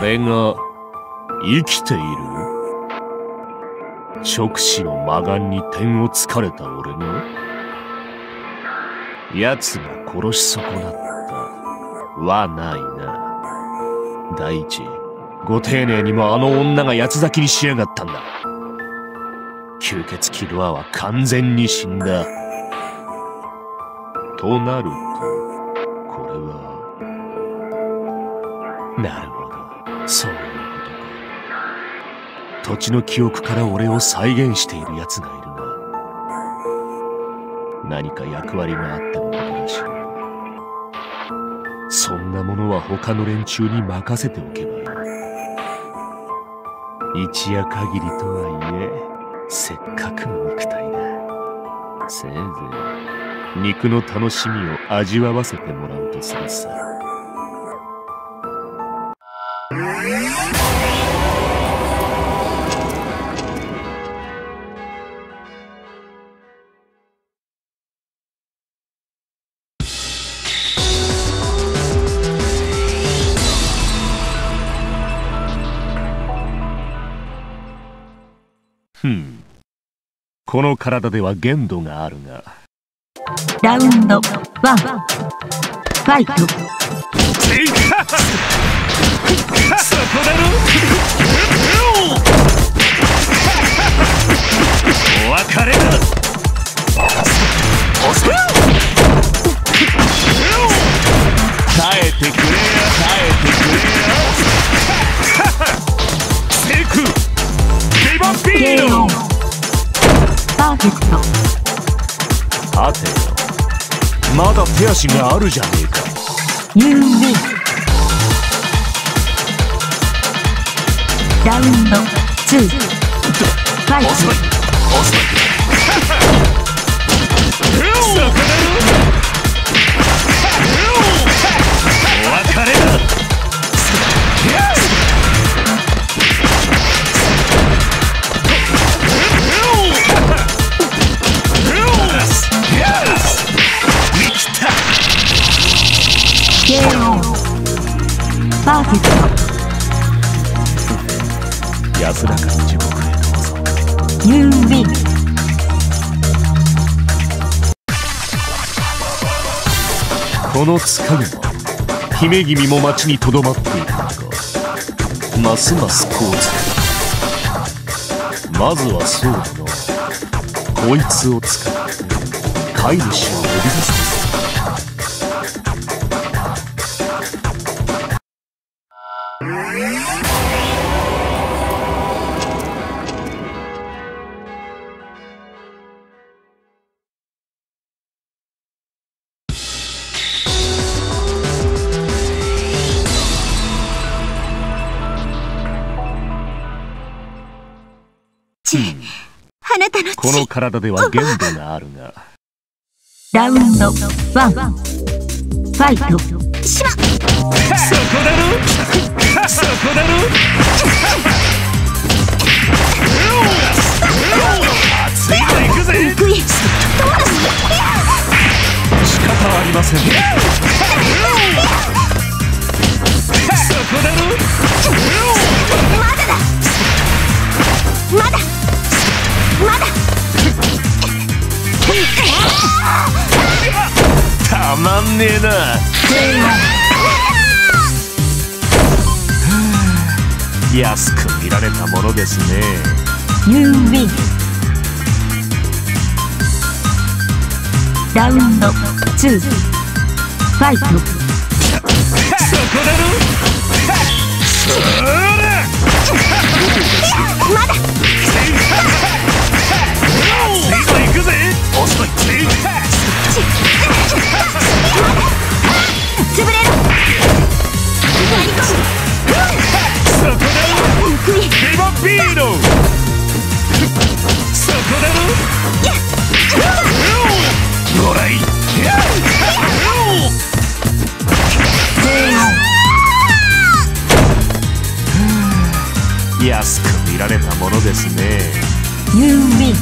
俺が生きている？直視の魔眼に点をつかれた俺が？奴が殺し損なったはないな。第一、ご丁寧にもあの女が八つ咲きにしやがったんだ。吸血鬼ロアは完全に死んだ。となると、これは。なるほど、そういうことか。土地の記憶から俺を再現している奴がいるが、何か役割があってのことらしい。そんなものは他の連中に任せておけばいい。一夜限りとはいえ、せっかくの肉体だ。せいぜい肉の楽しみを味わわせてもらうとするさ。この体では限度があるが。 ラウンド1、ファイト。 そこだろ。お別れだ。耐えてくれや、耐えてくれや。セクビバビーノ。 パーフェクト。 待てよ、まだ手足があるじゃねえか。 You win。ラウンド2、ファイト。 遅い。そこだろ。お別れだ。 パーフェクト。 安らかに地獄へどうぞ。 You win。 この塚が姫君も町にとどまっているのか。ますます好図。まずはそうだな、こいつを使って飼い主を呼び出すとする。 あなたのこの体では限度があるが。 ラウンド1、ファイト。しまっ。 そこだろ。そこだろ。熱いの行くぜ。仕方ありません。そこだろ。 まだだ。まだ。 たまんねえな。安く見られたものですね。 You win。ラウンド2、ファイト。 そこだろ。そら。 まだ。 行くぜ。遅い。 潰れろ。 そこだろ。ビバビーノ。そこだろ。ご来。安く見られたものですね。 You win。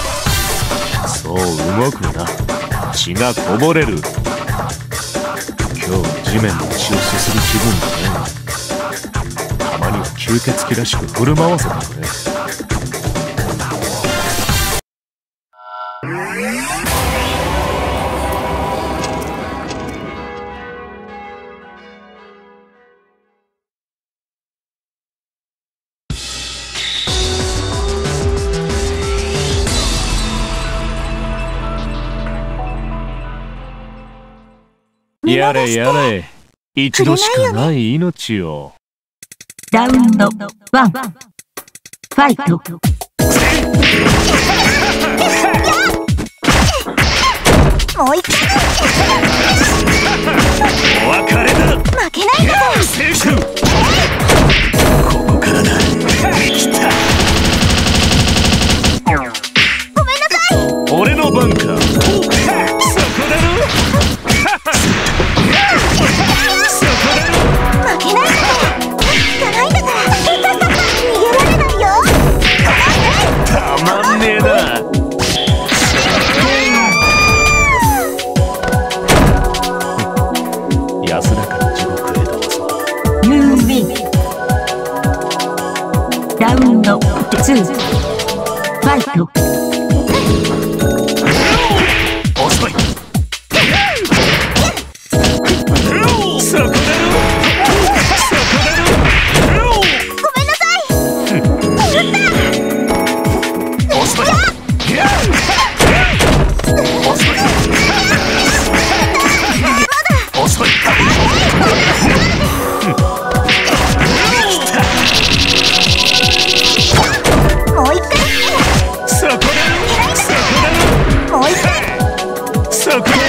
そう動くな。血がこぼれる。 今日は地面の血をすする気分だね。たまには吸血鬼らしく振る舞わせてくれ。やれやれ、一度しかない命を。 ラウンド1、ファイト。 もう一回。 お別れだ。 負けないで。 青春。ここからだ。生きた。 ごめんなさい。 俺の番か。そこだろ。 負けないで。じゃないんだから。逃げられないよ。 たまんねえな。安らかに地獄へどうぞ。 You win。ラウンド2、ファイト。 遅い。そこだろ。 ごめんなさい。 遅い。遅い。 もう一回。 そこだろ。 もう一回。 そこだろ。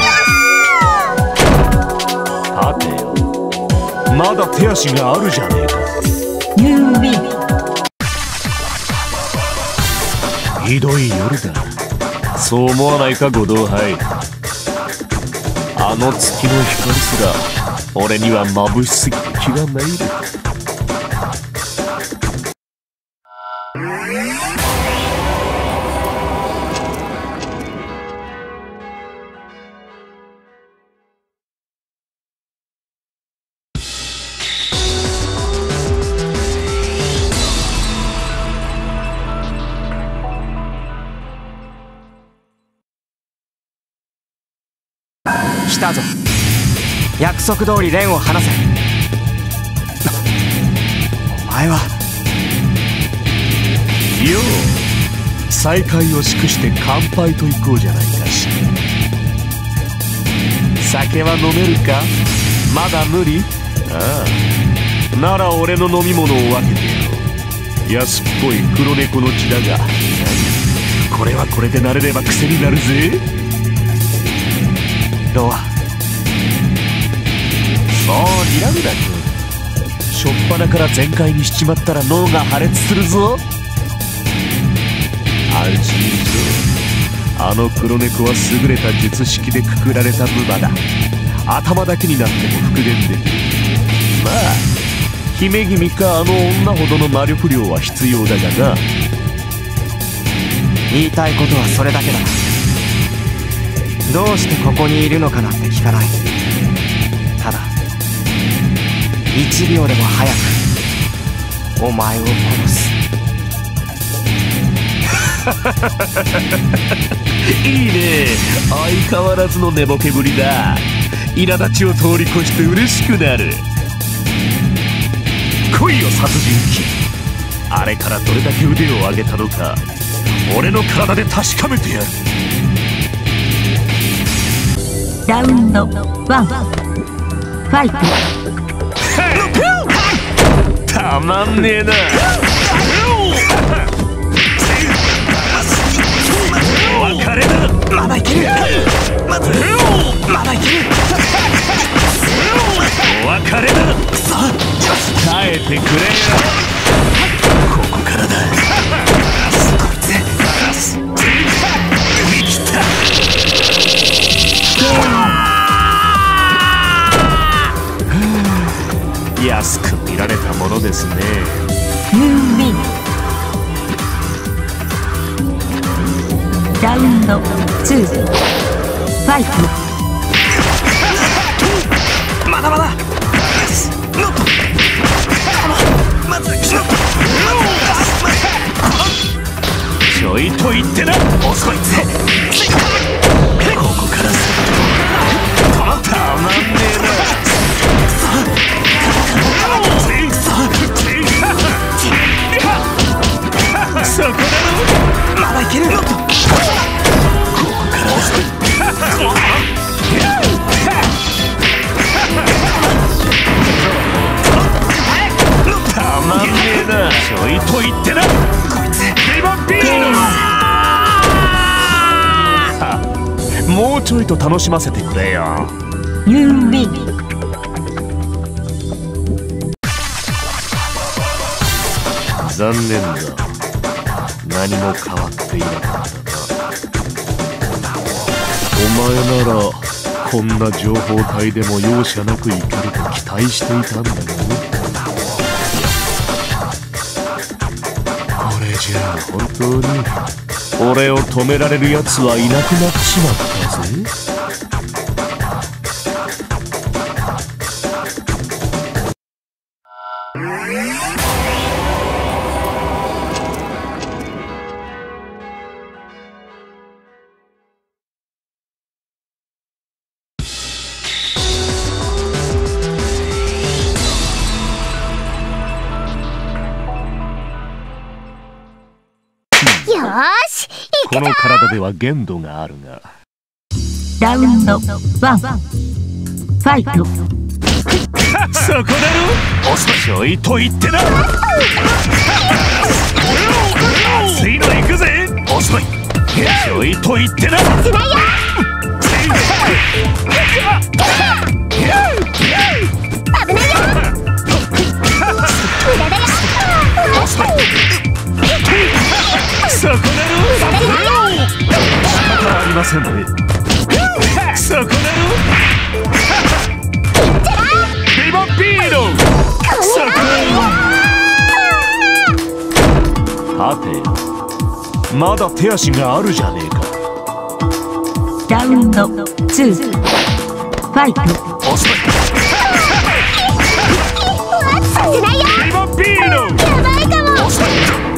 待てよ。まだ手足があるじゃねえか。 You win。 ひどい夜だ。そう思わないか、五道杯。あの月の光すら俺には眩しすぎて気がめいる。 来たぞ。約束通り蓮を離せ。お前は。 よう、再会を祝して乾杯といこうじゃないかし。酒は飲めるか。まだ無理。ああ、なら俺の飲み物を分けてやろう。安っぽい黒猫の血だが、これはこれで慣れれば癖になるぜ。 ロア。 そう睨むな君。しょっぱなから全開にしちまったら脳が破裂するぞ。安心しろ。あの黒猫は優れた術式でくくられた無馬だ。頭だけになっても復元できる。まあ姫君かあの女ほどの魔力量は必要だがな。 言いたいことはそれだけだ。どうしてここにいるのかなんて聞かない。ただ1秒でも早くお前を殺す。 いいね。相変わらずの寝ぼけぶりだ。苛立ちを通り越して嬉しくなる。来いよ殺人鬼。あれからどれだけ腕を上げたのか俺の体で確かめてやる。 ラウンド1、ファイト。 たまんねえな。お別れだ。 まだいける。まだいける。 お別れだ。耐えてくれよ。ここからだ。生きた。安く見られたものですね。 You win。ラウンド2、ファイト。 言ってな。こいつリボンビール。もうちょいと楽しませてくれよ。 You win。 残念だ。何も変わっていなかったな。お前ならこんな情報体でも容赦なくいけると期待していたんだがね。これじゃあ本当に俺を止められるやつはいなくなってしまったぜ。 よーし、 この体では限度があるが。 ラウンド1。ファイト。 そこだろ。遅いと言ってな。熱いの行くぜ。遅いと言ってな。 しないよ。危ないよ。無駄だよ。 遅い。そこだろ。仕方ありませんね。そこだろ。ビボビーノ。そこだろ。はて、まだ手足があるじゃねえか。 ラウンド2。ファイト。 遅い。 させないよ。 ビボビーノ。 やばいかも。 遅い。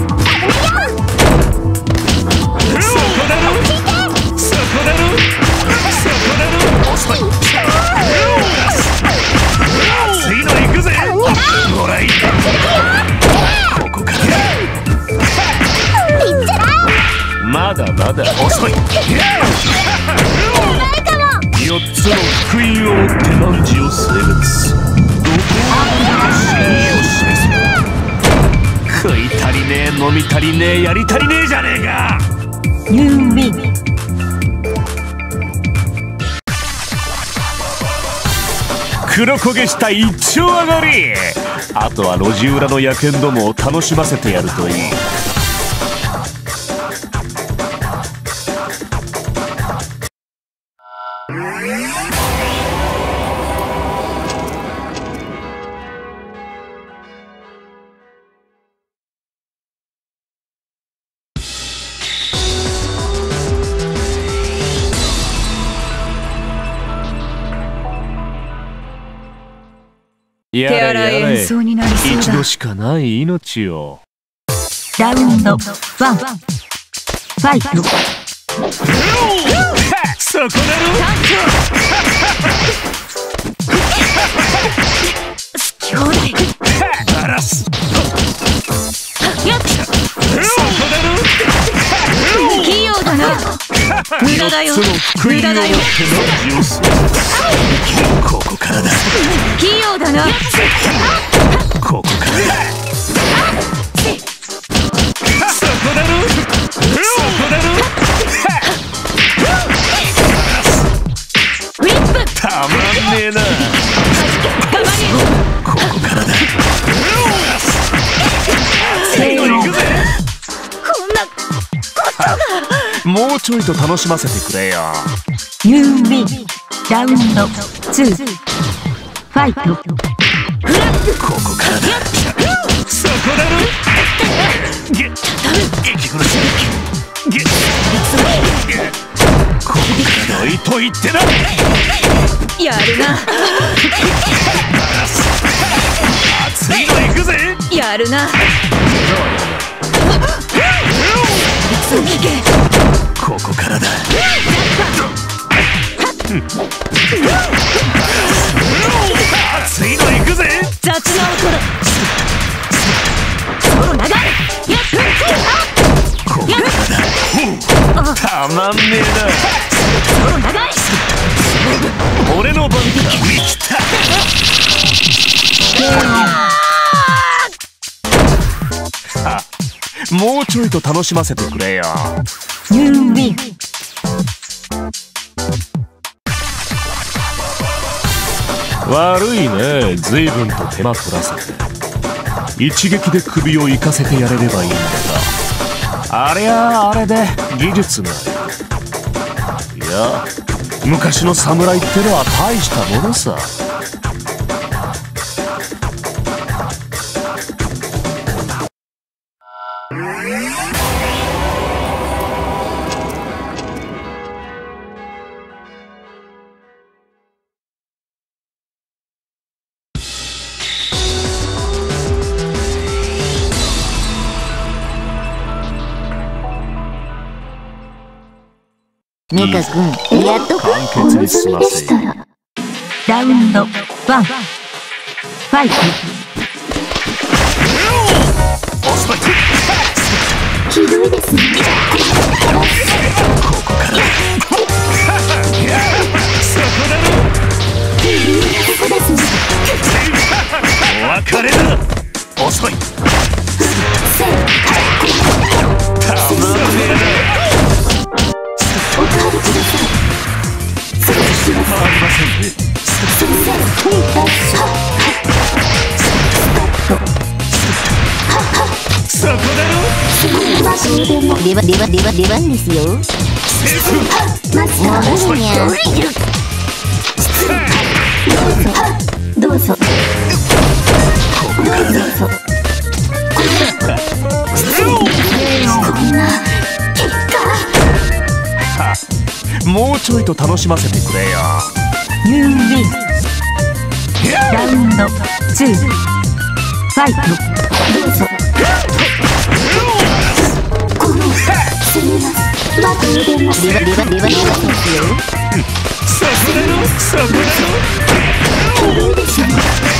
そこだろ。そこだろ。そこだろ。遅い。熱いの行くぜ。ほらい。ここからまだまだ遅い。4つの福音を追って汝を性別。食い足りねえ、飲み足りねえ、やり足りねえじゃねえか。 You win。 黒焦げした一丁上がり。あとは路地裏の野犬どもを楽しませてやるといい。やれやれ、一度しかない命を。 ラウンド1。ファイト。 そこだろ。バラす。そこだろ。 器用だな。無駄だよ。無駄だよ。 ここからだ。 器用だな。 ここからだ。そこだろ。そこだろ。たまんねえな。ここからだ。行くぜ。もうちょいと楽しませてくれよ。 You win。ラウンド2。ファイト。 ここからだ。そこだろ。息苦しい。ここからだ。と言ってな。 やるな。 熱いの行くぜ。 やるな。 ここからだ。熱いの行くぜ。 雑な音だ。ソロ長い。 ここからだ。たまんねえな。 ソロ長い。 俺の番だ。生きた。はもうちょいと楽しませてくれよ。 You win. 悪いね、随分と手間取らせて。一撃で首を行かせてやれればいいんだが、ありゃああれで技術がある。いや、昔の侍ってのは大したものさ。 メカ君、やっと簡潔に済ませよ。 ラウンド1、ファイト。 ひどいですね。 ここからそこだろ。 ここですね。 お別れだ。遅い。たまんねえな。 おかわりください。失礼します。 ありませんね。 先生、 そこだろ。 出番ですよ。 マスター、どうぞ。 もうちょいと楽しませてくれよ。 You win. ラウンド2、ファイト。 どうぞ。すみません。バッグに出ます。 出番ですよ。 そこだろ。そこだろ。 ひどいですね。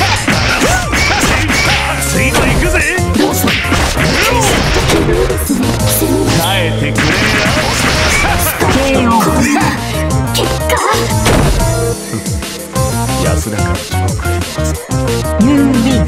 ついの行くぜ。 どうぞ。ひどいですね。すみま耐えてくれよ。 KO。 せん。結果。 安らかな地獄へ。 You win.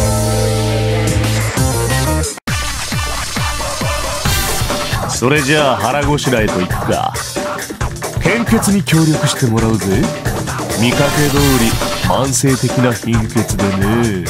それじゃあ腹ごしらえといくか。献血に協力してもらうぜ。見かけ通り慢性的な貧血でね。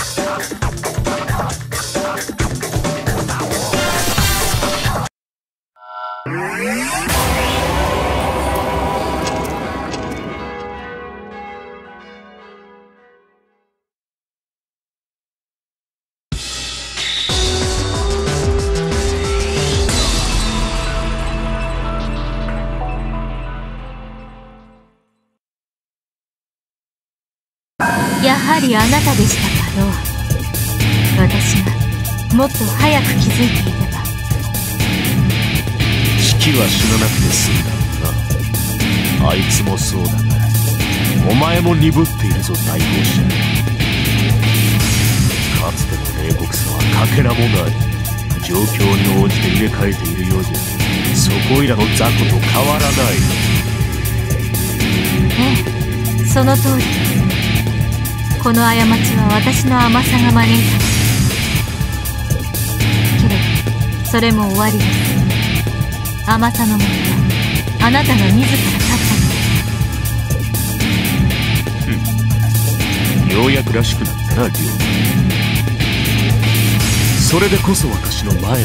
やはりあなたでしたかロア。私がもっと早く気づいていれば。 シキは死ななくて済んだろうな。あいつもそうだが、お前も鈍っているぞ大号者。かつての冷酷さはかけらもない。状況に応じて入れ替えているようじゃ、そこいらの雑魚と変わらない。 ええ、その通りです。この過ちは私の甘さが招いた。けれどそれも終わりです。甘さのもとはあなたが自ら立ったのです。 ようやくらしくなったな、リオ。それでこそ私の前の敵だ。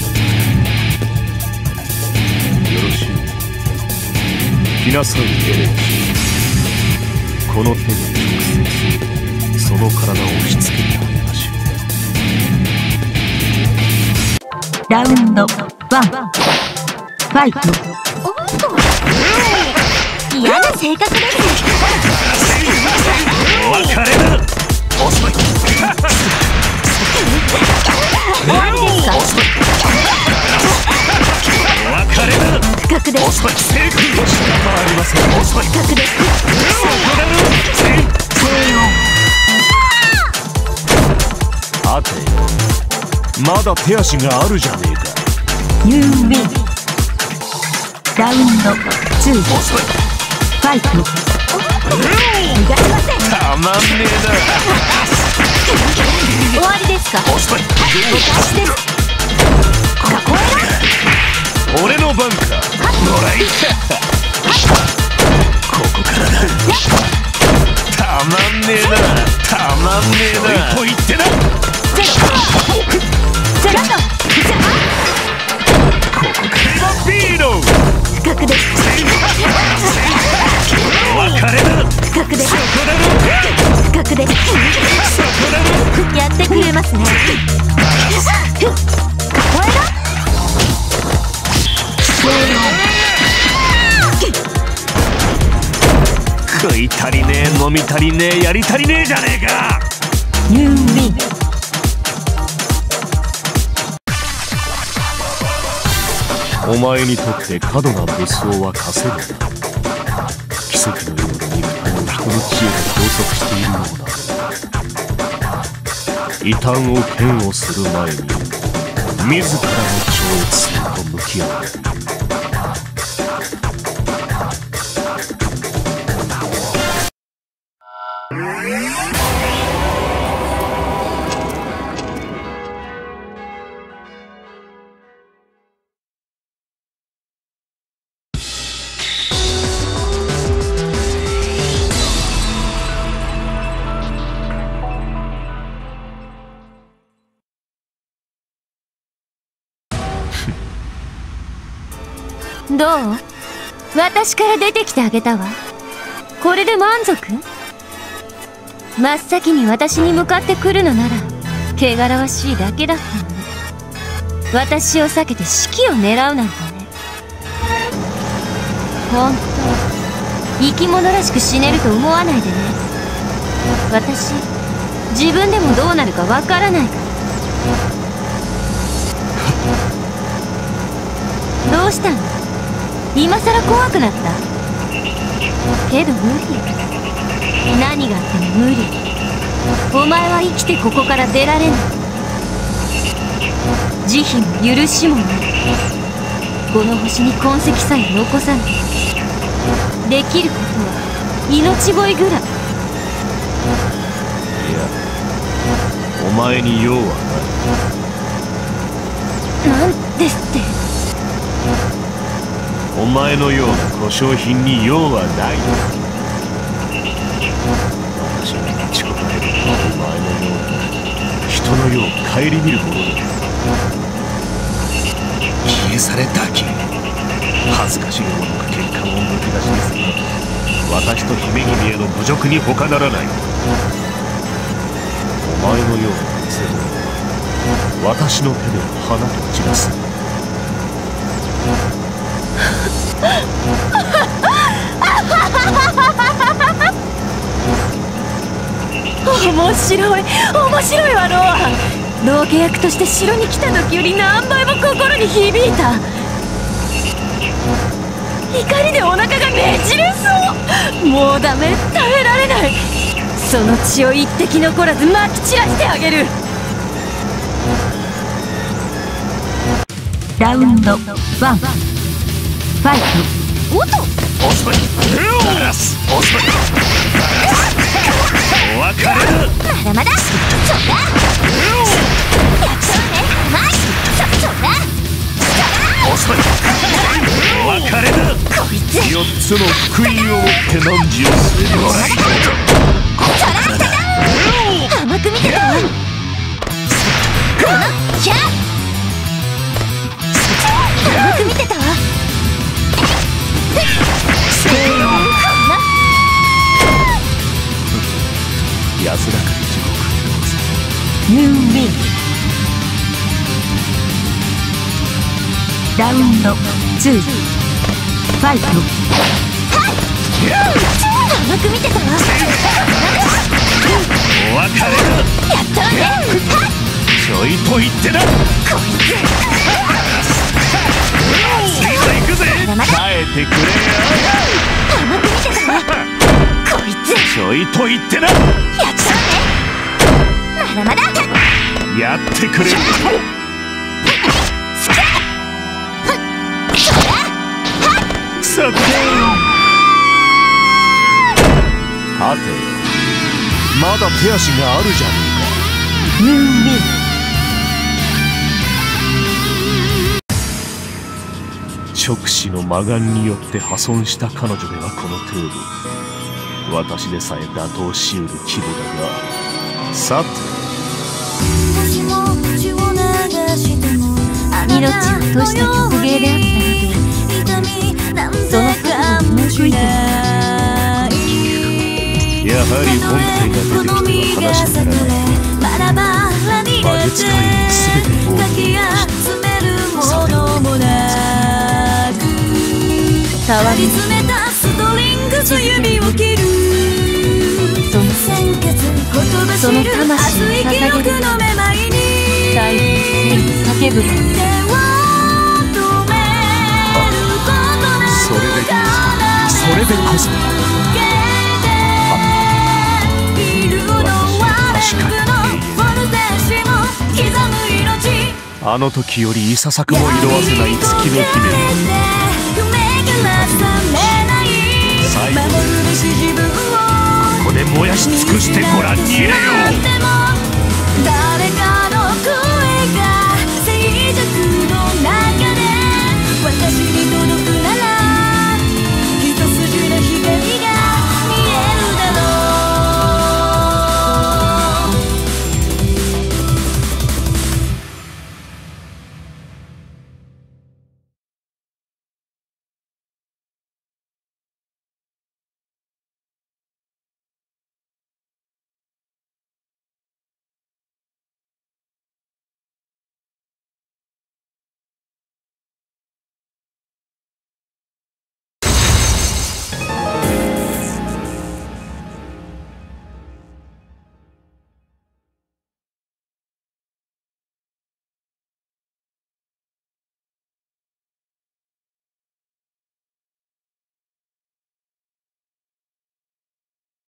よろしい。来なさい、エレン氏。この手で直接その体を押し付けてあげましょう。 ラウンド1、ファイト。 おっと。嫌な性格です。 お別れだ。遅い。 終わりですか。 お別れだ。 不覚です。 遅い。成功。仕方ありません。遅い。 不覚です。 さて、まだ手足があるじゃねえか。 You win. ラウンド2、ファイト。 逃がしません。 たまんねえ終わりですか。 な。遅い。 私です。 KO。 俺の番か。もらいここからだ。たまんねえな、たまんねえなと言ってな。ここからバビーノ不覚です。 お別れだ。 不覚です。 そこだろ。 不覚です。 そこだろ。 やってくれますね。 食い足りねえ、飲み足りねえ、やり足りねえじゃねえか。 ニューウィン。 お前にとって過度な武装は稼ぐな。奇跡のような肉体を人の知恵で拘束しているような。異端を嫌悪する前に自らの超越性と向き合う。 どう？私から出てきてあげたわ。これで満足？真っ先に私に向かってくるのなら汚らわしいだけだったのね。私を避けて指揮を狙うなんてね。ほんと生き物らしく死ねると思わないでね。私自分でもどうなるかわからないから。どうしたの？今さら怖くなった？けど無理。何があっても無理。お前は生きてここから出られない。慈悲も許しもない。この星に痕跡さえ残さない。できることは命乞いぐらい。 いや、お前に用はない。 なんですって？ お前のような故障品に用はない。私に待ち焦がれるお前のような人の世を顧みるものだ。消えされたき恥ずかしげもなく血管をむき出しにするのは私と姫君への侮辱に他ならない。お前のような偽物は私の手で花と散らす。 面白い面白いわロア。道化役として城に来た時より何倍も心に響いた。怒りでお腹がねじれそう。もうダメ、耐えられない。その血を一滴残らずまき散らしてあげる。 ラウンド1ファイト。 おっとオスマンガラスオスマンお別れだ。 まだまだ。そうだ。やっちゃうね。うまい。そうだ。 オスマンお別れだ。 こいつ。 4つの福音を持って何時を過ぎもらいここからだ。 甘く見てたわ。このキャー。甘く見てたわ。 安らかに地獄へどうぞ。 ニューウィン。ラウンド2ファイト。 甘く見てたわ。 お別れだ。 やったわね。 ちょいと言ってな。 こいつ。 次は行くぜ。耐えてくれよ。 甘く見てたわ。こいつ。 ちょいと言ってな。 やっちゃうね。まだまだ。 やってくれ。さてはてまだ手足があるじゃねニューウィン。 え直視の魔眼によって破損した彼女ではこの程度。私でさえ打倒しうる規模だが、さて命を落とした曲芸であったので、その覚悟に報いている。 やはり本体が出てきては話にならない。魔術界に全てをさて触りその魂に捧げる最後に叫ぶの。 それでこそあの時よりいささかも色あせない月の姫を最後にここで燃やし尽くしてごらん。